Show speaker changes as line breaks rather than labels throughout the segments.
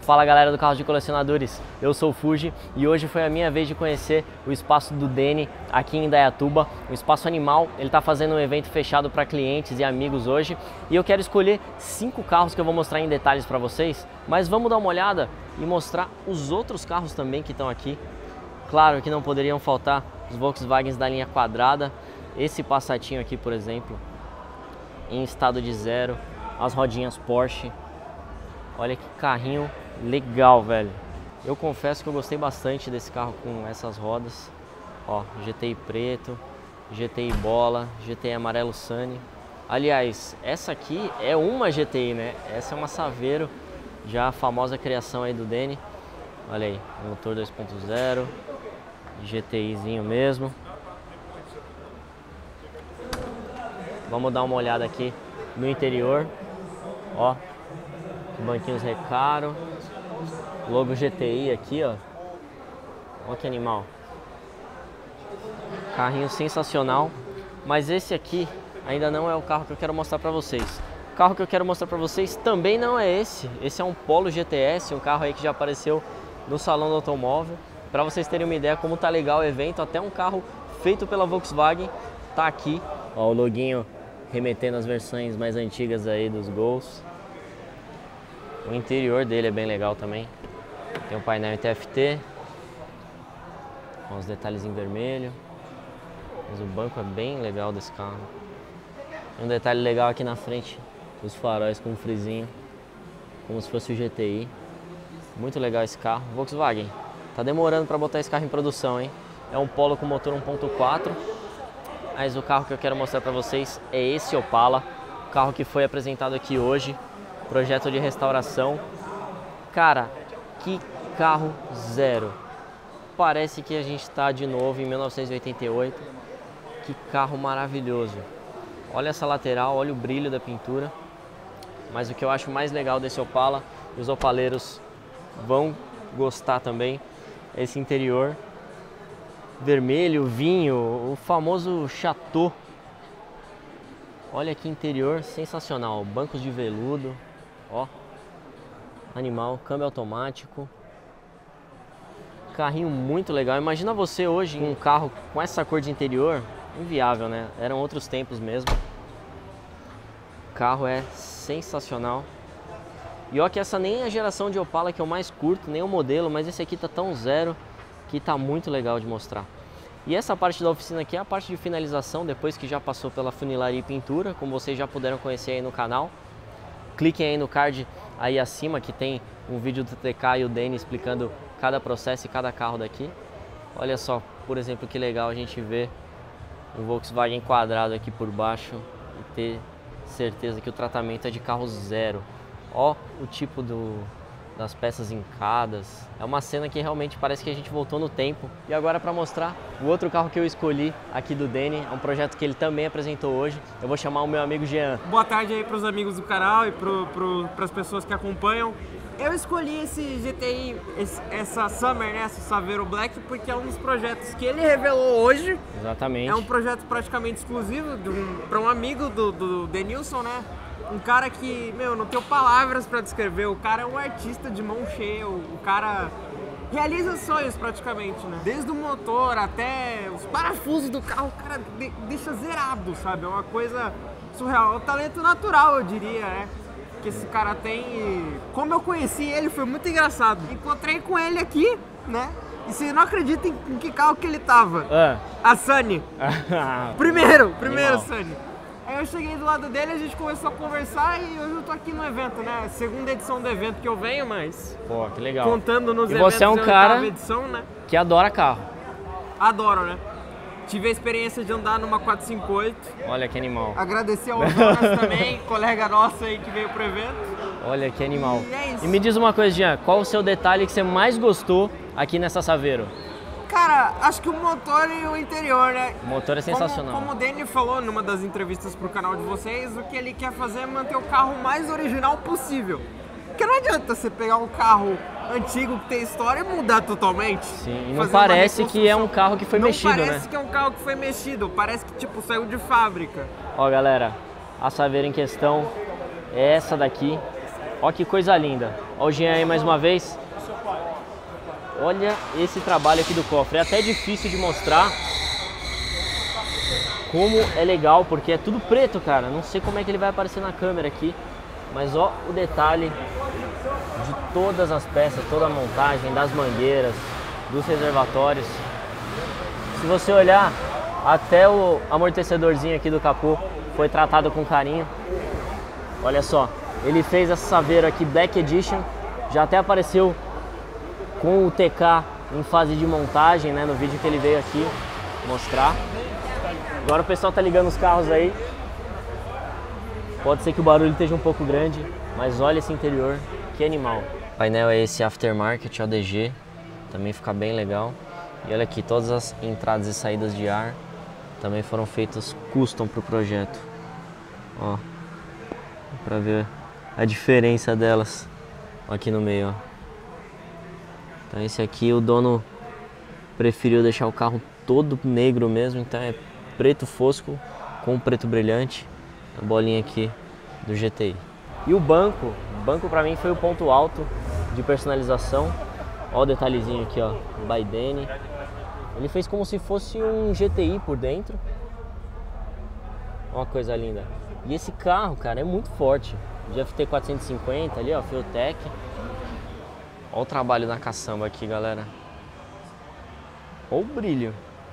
Fala galera do Carros de Colecionadores, eu sou o Fuji e hoje foi a minha vez de conhecer o espaço do Deni aqui em Indaiatuba, um espaço animal. Ele está fazendo um evento fechado para clientes e amigos hoje e eu quero escolher 5 carros que eu vou mostrar em detalhes para vocês, mas vamos dar uma olhada e mostrar os outros carros também que estão aqui. Claro que não poderiam faltar os Volkswagens da linha quadrada, esse Passatinho aqui por exemplo, em estado de zero, as rodinhas Porsche. Olha que carrinho legal, velho. Eu confesso que eu gostei bastante desse carro com essas rodas. Ó, GTI preto, GTI bola, GTI amarelo Sunny. Aliás, essa aqui é uma GTI, né? Essa é uma Saveiro, já a famosa criação aí do Deni. Olha aí, motor 2.0, GTIzinho mesmo. Vamos dar uma olhada aqui no interior. Ó, banquinhos Recaro, logo GTI aqui, ó. Olha que animal. Carrinho sensacional. Mas esse aqui ainda não é o carro que eu quero mostrar para vocês. O carro que eu quero mostrar para vocês também não é esse. Esse é um Polo GTS, um carro aí que já apareceu no Salão do Automóvel. Para vocês terem uma ideia como tá legal o evento, até um carro feito pela Volkswagen tá aqui. Ó, o loguinho remetendo às versões mais antigas aí dos Gols. O interior dele é bem legal também. Tem um painel em TFT, com os detalhes em vermelho. Mas o banco é bem legal desse carro. Tem um detalhe legal aqui na frente, os faróis com um frisinho, como se fosse o GTI. Muito legal esse carro. Volkswagen, tá demorando para botar esse carro em produção, hein? É um Polo com motor 1.4, mas o carro que eu quero mostrar para vocês é esse Opala, o carro que foi apresentado aqui hoje. Projeto de restauração. Cara, que carro zero. Parece que a gente está de novo em 1988. Que carro maravilhoso. Olha essa lateral, olha o brilho da pintura. Mas o que eu acho mais legal desse Opala, os opaleiros vão gostar também, é esse interior vermelho, vinho, o famoso Chateau. Olha que interior sensacional, bancos de veludo. Ó, animal, câmbio automático, carrinho muito legal. Imagina você hoje em um carro com essa cor de interior, inviável, né? Eram outros tempos mesmo. O carro é sensacional. E ó que essa nem é a geração de Opala que eu mais curto, nem o modelo, mas esse aqui tá tão zero que tá muito legal de mostrar. E essa parte da oficina aqui é a parte de finalização, depois que já passou pela funilaria e pintura, como vocês já puderam conhecer aí no canal. Cliquem aí no card aí acima que tem um vídeo do TK e o Deni explicando cada processo e cada carro daqui. Olha só, por exemplo, que legal a gente ver o Volkswagen quadrado aqui por baixo e ter certeza que o tratamento é de carro zero. Ó o tipo das peças hincadas. É uma cena que realmente parece que a gente voltou no tempo. E agora para mostrar o outro carro que eu escolhi aqui do Deni, é um projeto que ele também apresentou hoje. Eu vou chamar o meu amigo Jean.
Boa tarde aí para os amigos do canal e para as pessoas que acompanham. Eu escolhi esse GTI, essa Summer, né, essa Saveiro Black, porque é um dos projetos que ele revelou hoje.
Exatamente.
É um projeto praticamente exclusivo para um amigo do Denilson, né? Um cara que, meu, não tenho palavras pra descrever. O cara é um artista de mão cheia. O cara realiza sonhos praticamente, né? Desde o motor até os parafusos do carro, o cara deixa zerado, sabe? É uma coisa surreal. É um talento natural, eu diria, né? Que esse cara tem. E como eu conheci ele, foi muito engraçado. Encontrei com ele aqui, né? E você não acredita em que carro que ele tava? A Sunny. Primeiro Sunny. Aí eu cheguei do lado dele, a gente começou a conversar e hoje eu tô aqui no evento, né? Segunda edição do evento que eu venho, mas...
Pô, que legal.
Contando nos
e
eventos
você é um cara
edição, né?
que adora carro.
Adoro, né? Tive a experiência de andar numa 458.
Olha que animal.
Agradecer ao Jonas também, colega nosso aí que veio pro evento.
Olha que animal.
E é isso.
E me diz uma coisa, Jean, qual o seu detalhe que você mais gostou aqui nessa Saveiro?
Cara, acho que o motor e o interior, né?
O motor é sensacional.
Como o Deni falou numa das entrevistas pro canal de vocês, o que ele quer fazer é manter o carro mais original possível. Porque não adianta você pegar um carro antigo que tem história e mudar totalmente.
Sim, e não parece que é um carro que foi mexido, né?
Não parece que é um carro que foi mexido, parece que tipo saiu de fábrica.
Ó galera, a Saveiro em questão é essa daqui. Ó que coisa linda. Olha o Jean aí mais uma vez. Olha esse trabalho aqui do cofre. É até difícil de mostrar como é legal, porque é tudo preto, cara. Não sei como é que ele vai aparecer na câmera aqui. Mas ó o detalhe de todas as peças, toda a montagem, das mangueiras, dos reservatórios. Se você olhar, até o amortecedorzinho aqui do capô foi tratado com carinho. Olha só, ele fez essa Saveiro aqui Black Edition. Já até apareceu com o TK em fase de montagem, né, no vídeo que ele veio aqui mostrar. Agora o pessoal tá ligando os carros aí. Pode ser que o barulho esteja um pouco grande, mas olha esse interior, que animal. O painel é esse aftermarket ODG, também fica bem legal. E olha aqui, todas as entradas e saídas de ar também foram feitas custom pro projeto. Ó, pra ver a diferença delas aqui no meio, ó. Então esse aqui o dono preferiu deixar o carro todo negro mesmo, então é preto fosco com preto brilhante, a bolinha aqui do GTI. E o banco pra mim foi o ponto alto de personalização. Ó o detalhezinho aqui, ó, by Denny. Ele fez como se fosse um GTI por dentro. Ó, uma coisa linda. E esse carro, cara, é muito forte. GFT 450 ali, ó, Fiotec. Olha o trabalho na caçamba aqui, galera. Olha o brilho.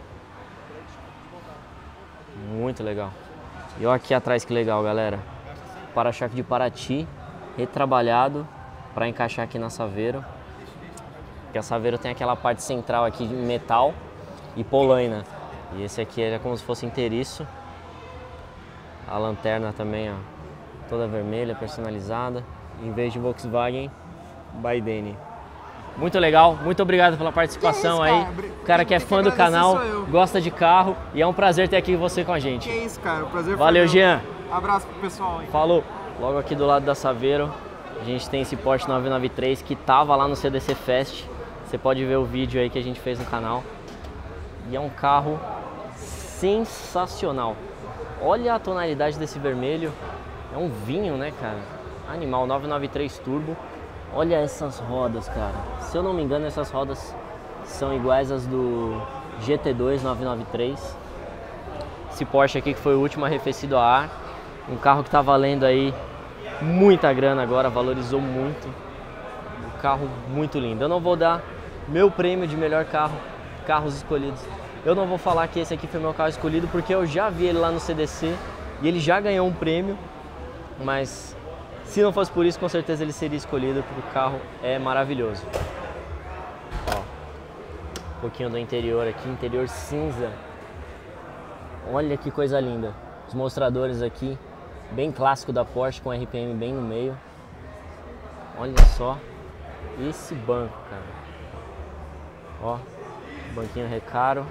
Muito legal. E olha aqui atrás que legal, galera. Para-choque de Paraty, retrabalhado para encaixar aqui na Saveiro. Porque a Saveiro tem aquela parte central aqui de metal e polaina. E esse aqui é como se fosse inteiriço. A lanterna também, ó, toda vermelha, personalizada. Em vez de Volkswagen, by Denny. Muito legal, muito obrigado pela participação aí. O cara que é fã do canal, gosta de carro e é um prazer ter aqui você com a gente.
Que isso, cara, o prazer foi
Valeu,
meu.
Jean.
Abraço pro pessoal aí.
Falou. Logo aqui do lado da Saveiro, a gente tem esse Porsche 993 que tava lá no CDC Fest. Você pode ver o vídeo aí que a gente fez no canal. E é um carro sensacional. Olha a tonalidade desse vermelho. É um vinho, né, cara? Animal, 993 Turbo. Olha essas rodas, cara. Se eu não me engano, essas rodas são iguais às do GT2 993. Esse Porsche aqui que foi o último arrefecido a ar. Um carro que tá valendo aí muita grana agora, valorizou muito. Um carro muito lindo. Eu não vou dar meu prêmio de melhor carro, carros escolhidos. Eu não vou falar que esse aqui foi meu carro escolhido, porque eu já vi ele lá no CDC e ele já ganhou um prêmio, mas se não fosse por isso, com certeza ele seria escolhido, porque o carro é maravilhoso. Ó, um pouquinho do interior aqui, interior cinza. Olha que coisa linda. Os mostradores aqui, bem clássico da Porsche, com RPM bem no meio. Olha só esse banco, cara. Ó, banquinho recaro.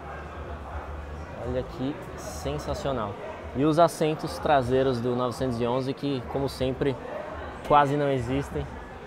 Olha que sensacional. E os assentos traseiros do 911 que, como sempre, quase não existem.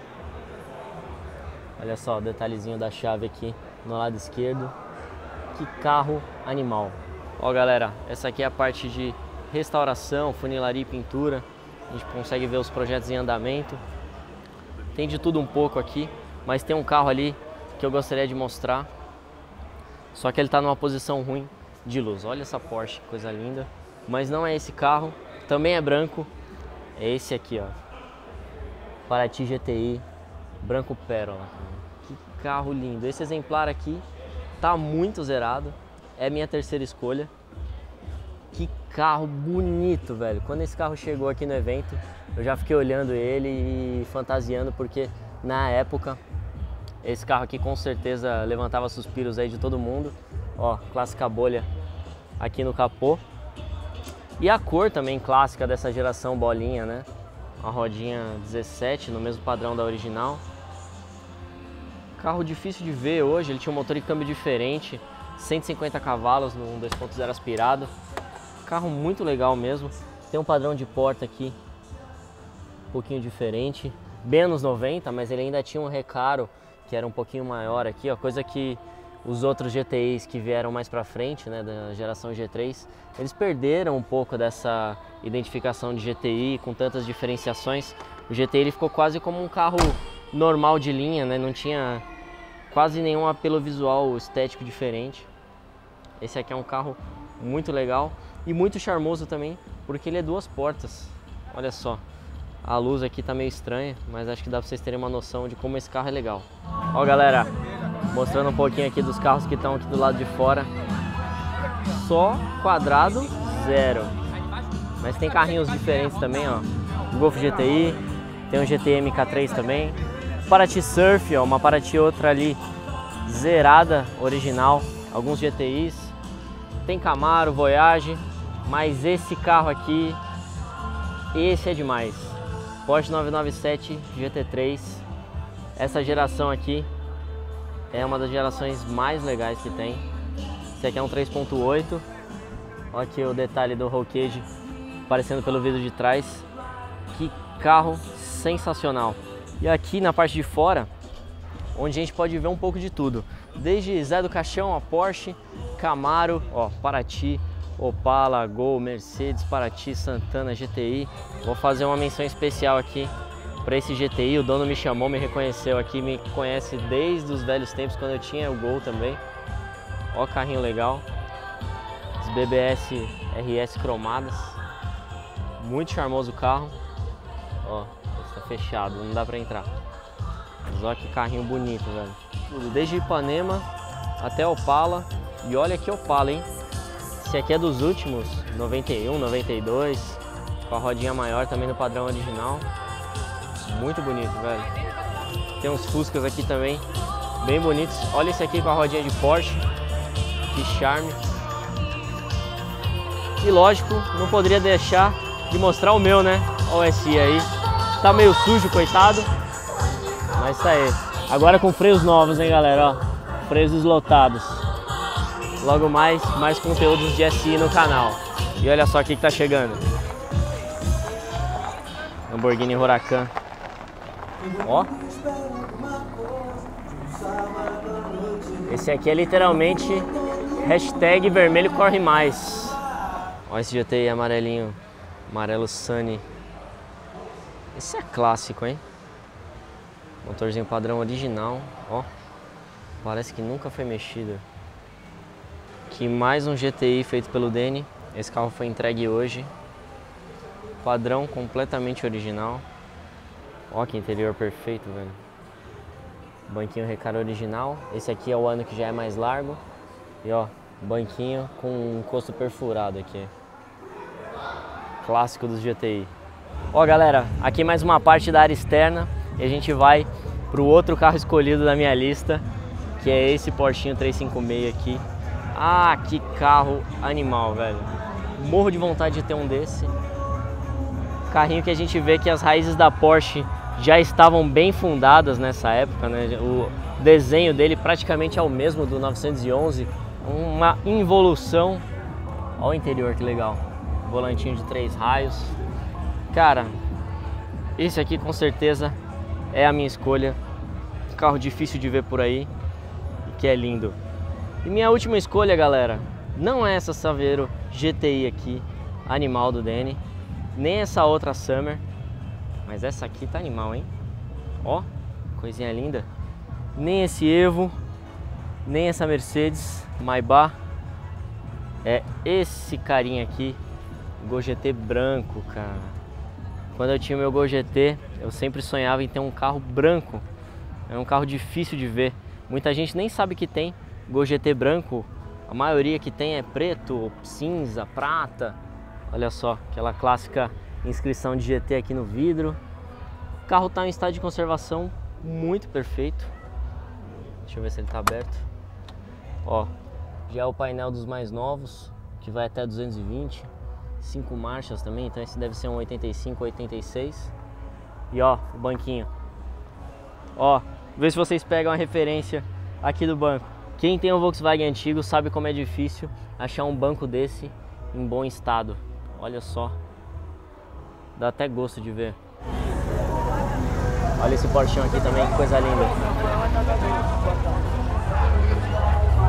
Olha só o detalhezinho da chave aqui no lado esquerdo. Que carro animal. Ó, galera, essa aqui é a parte de restauração, funilaria e pintura. A gente consegue ver os projetos em andamento. Tem de tudo um pouco aqui, mas tem um carro ali que eu gostaria de mostrar. Só que ele está numa posição ruim de luz. Olha essa Porsche, coisa linda. Mas não é esse carro, também é branco. É esse aqui, ó. Paraty GTI, branco pérola. Que carro lindo. Esse exemplar aqui tá muito zerado. É minha terceira escolha. Que carro bonito, velho. Quando esse carro chegou aqui no evento, eu já fiquei olhando ele e fantasiando, porque na época esse carro aqui com certeza levantava suspiros aí de todo mundo. Ó, clássica bolha aqui no capô. E a cor também clássica dessa geração bolinha, né? Uma rodinha 17 no mesmo padrão da original. Carro difícil de ver hoje, ele tinha um motor de câmbio diferente, 150 cavalos no 2.0 aspirado. Carro muito legal mesmo. Tem um padrão de porta aqui um pouquinho diferente, bem anos 90, mas ele ainda tinha um recaro que era um pouquinho maior aqui, ó, coisa que os outros GTIs que vieram mais pra frente, né, da geração G3, eles perderam um pouco dessa identificação de GTI com tantas diferenciações. O GTI ele ficou quase como um carro normal de linha, né, não tinha quase nenhum apelo visual estético diferente. Esse aqui é um carro muito legal e muito charmoso também, porque ele é 2 portas. Olha só, a luz aqui tá meio estranha, mas acho que dá pra vocês terem uma noção de como esse carro é legal. Ó galera, mostrando um pouquinho aqui dos carros que estão aqui do lado de fora. Só quadrado zero. Mas tem carrinhos diferentes também, ó. O Golf GTI, tem um GTI MK3 também. Paraty Surf, ó, uma Paraty outra ali zerada, original. Alguns GTIs. Tem Camaro, Voyage. Mas esse carro aqui, esse é demais. Porsche 997 GT3. Essa geração aqui é uma das gerações mais legais que tem. Esse aqui é um 3.8. Olha aqui o detalhe do roll cage aparecendo pelo vidro de trás. Que carro sensacional. E aqui na parte de fora, onde a gente pode ver um pouco de tudo. Desde Zé do Caixão a Porsche, Camaro, ó, Paraty, Opala, Gol, Mercedes, Paraty, Santana, GTI. Vou fazer uma menção especial aqui para esse GTI. O dono me chamou, me reconheceu aqui, me conhece desde os velhos tempos, quando eu tinha o Gol também. Ó, carrinho legal. As BBS RS cromadas. Muito charmoso o carro. Ó, está fechado, não dá para entrar. Mas olha que carrinho bonito, velho. Tudo, desde Ipanema até Opala. E olha que Opala, hein? Esse aqui é dos últimos, 91, 92. Com a rodinha maior também no padrão original. Muito bonito, velho. Tem uns Fuscas aqui também, bem bonitos. Olha esse aqui com a rodinha de Porsche. Que charme. E lógico, não poderia deixar de mostrar o meu, né? Olha o SI aí. Tá meio sujo, coitado. Mas tá aí. Agora com freios novos, hein, galera? Ó, freios deslotados. Logo mais conteúdos de SI no canal. E olha só o que tá chegando. Lamborghini Huracan. Ó. Esse aqui é literalmente hashtag vermelho corre mais. Ó esse GTI amarelinho. Amarelo Sunny. Esse é clássico, hein? Motorzinho padrão original. Ó. Parece que nunca foi mexido. Aqui mais um GTI feito pelo Denny. Esse carro foi entregue hoje. Padrão completamente original. Ó que interior perfeito, velho. Banquinho Recaro original. Esse aqui é o ano que já é mais largo. E ó, banquinho com um encosto perfurado aqui. Clássico dos GTI. Ó galera, aqui mais uma parte da área externa. E a gente vai pro outro carro escolhido da minha lista, que é esse Porschinho 356 aqui. Ah, que carro animal, velho. Morro de vontade de ter um desse. Carrinho que a gente vê que as raízes da Porsche já estavam bem fundadas nessa época, né? O desenho dele praticamente é o mesmo do 911. Uma involução. Olha o interior, que legal. Volantinho de 3 raios. Cara, esse aqui com certeza é a minha escolha. Carro difícil de ver por aí e que é lindo. E minha última escolha, galera, não é essa Saveiro GTI aqui, animal do Denny, nem essa outra Summer, mas essa aqui tá animal, hein? Ó, coisinha linda. Nem esse Evo, nem essa Mercedes Maybach. É esse carinha aqui, Gol GT branco, cara. Quando eu tinha o meu Gol GT, eu sempre sonhava em ter um carro branco. É um carro difícil de ver. Muita gente nem sabe que tem Gol GT branco. A maioria que tem é preto, cinza, prata. Olha só, aquela clássica inscrição de GT aqui no vidro. O carro está em estado de conservação muito perfeito. Deixa eu ver se ele está aberto. Ó, já é o painel dos mais novos, que vai até 220. 5 marchas também, então esse deve ser um 85, 86. E ó, o banquinho. Ó, vê se vocês pegam a referência aqui do banco. Quem tem um Volkswagen antigo sabe como é difícil achar um banco desse em bom estado. Olha só. Dá até gosto de ver. Olha esse Porschão aqui também, que coisa linda.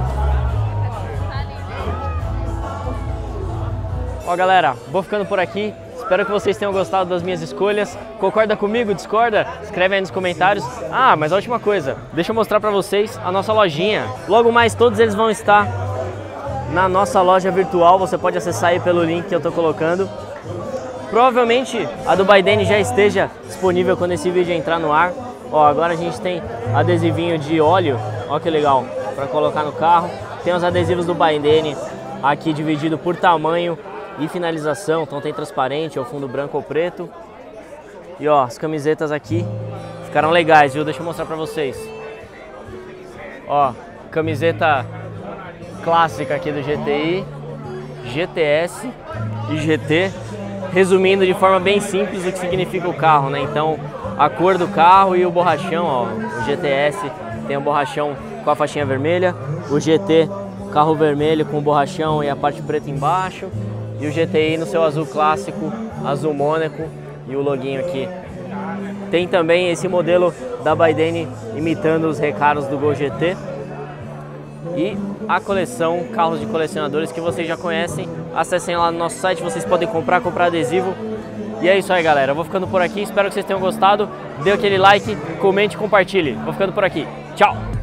Ó galera, vou ficando por aqui. Espero que vocês tenham gostado das minhas escolhas. Concorda comigo? Discorda? Escreve aí nos comentários. Ah, mas a última coisa, deixa eu mostrar pra vocês a nossa lojinha. Logo mais todos eles vão estar na nossa loja virtual. Você pode acessar aí pelo link que eu tô colocando. Provavelmente a do Baidene já esteja disponível quando esse vídeo entrar no ar. Ó, agora a gente tem adesivinho de óleo, ó que legal, para colocar no carro. Tem os adesivos do Baidene aqui dividido por tamanho e finalização, então tem transparente ou fundo branco ou preto. E ó, as camisetas aqui ficaram legais, viu? Deixa eu mostrar pra vocês. Ó, camiseta clássica aqui do GTI, GTS e GT, resumindo de forma bem simples o que significa o carro, né? Então, a cor do carro e o borrachão, ó, o GTS tem o borrachão com a faixinha vermelha, o GT, carro vermelho com o borrachão e a parte preta embaixo, e o GTI no seu azul clássico, azul Mônaco e o loginho aqui. Tem também esse modelo da Baidene imitando os recaros do Gol GT. E a coleção carros de colecionadores que vocês já conhecem. Acessem lá no nosso site, vocês podem comprar adesivo. E é isso aí galera, eu vou ficando por aqui, espero que vocês tenham gostado. Dê aquele like, comente e compartilhe. Vou ficando por aqui, tchau!